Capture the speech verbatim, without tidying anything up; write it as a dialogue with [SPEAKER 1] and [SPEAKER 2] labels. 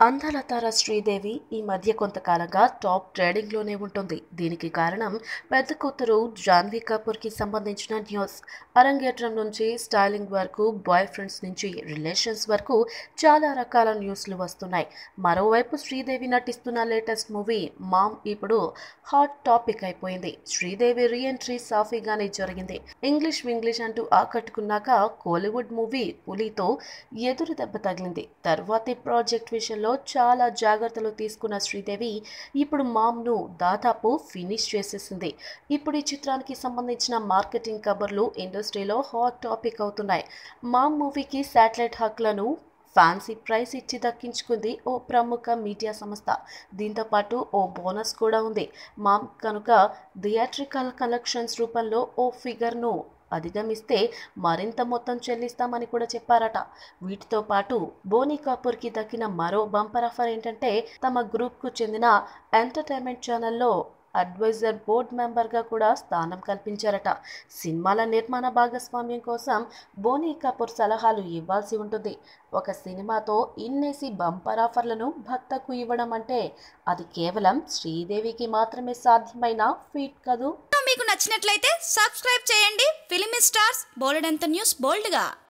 [SPEAKER 1] అందాల తార శ్రీదేవి ఈ మధ్య కొంతకాలంగా టాప్ ట్రేడింగ్లోనే ఉంటుంది. దీనికి కారణం పెద్ద కూతురు జాన్వీ కపూర్కి సంబంధించిన న్యూస్. అరంగేట్రం నుంచి స్టైలింగ్ వరకు, బాయ్ ఫ్రెండ్స్ నుంచి రిలేషన్స్ వరకు చాలా రకాల న్యూస్లు వస్తున్నాయి. మరోవైపు శ్రీదేవి నటిస్తున్న లేటెస్ట్ మూవీ మామ్ ఇప్పుడు హాట్ టాపిక్ అయిపోయింది. శ్రీదేవి రీఎంట్రీ సాఫీగానే జరిగింది. ఇంగ్లీష్ వింగ్లీష్ అంటూ ఆకట్టుకున్నాక కోలీవుడ్ మూవీ పులితో ఎదురు దెబ్బ తగిలింది. తర్వాతి ప్రాజెక్ట్ విషయంలో చాలా జాగ్రత్తలు తీసుకున్న శ్రీదేవి ఇప్పుడు మామ్ను దాదాపు ఫినిష్ చేసేసింది. ఇప్పుడు ఈ చిత్రానికి సంబంధించిన మార్కెటింగ్ కబర్లు ఇండస్ట్రీలో హాట్ టాపిక్ అవుతున్నాయి. మామ్ మూవీకి శాటిలైట్ హక్కులను ఫ్యాన్సీ ప్రైస్ ఇచ్చి దక్కించుకుంది ఓ ప్రముఖ మీడియా సంస్థ. దీంతో పాటు ఓ బోనస్ కూడా ఉంది. మామ్ కనుక థియేట్రికల్ కలెక్షన్స్ రూపంలో ఓ ఫిగర్ను అధిగమిస్తే మరింత మొత్తం చెల్లిస్తామని కూడా చెప్పారట. వీటితో పాటు బోనీ కపూర్కి దక్కిన మరో బంపర్ ఆఫర్ ఏంటంటే తమ గ్రూప్కు చెందిన ఎంటర్టైన్మెంట్ ఛానల్లో అడ్వైజర్ బోర్డ్ మెంబర్గా కూడా స్థానం కల్పించారట. సినిమాల నిర్మాణ భాగస్వామ్యం కోసం బోనీ కపూర్ సలహాలు ఇవ్వాల్సి ఉంటుంది. ఒక సినిమాతో ఇన్నేసి బంపర్ ఆఫర్లను భర్తకు ఇవ్వడం అంటే అది కేవలం శ్రీదేవికి మాత్రమే సాధ్యమైన ఫీట్ కదూ.
[SPEAKER 2] మీకు నచ్చినట్లయితే సబ్స్క్రైబ్ చేయండి. ఫిలిమి స్టార్స్ బోలెడంత న్యూస్ బోల్డ్గా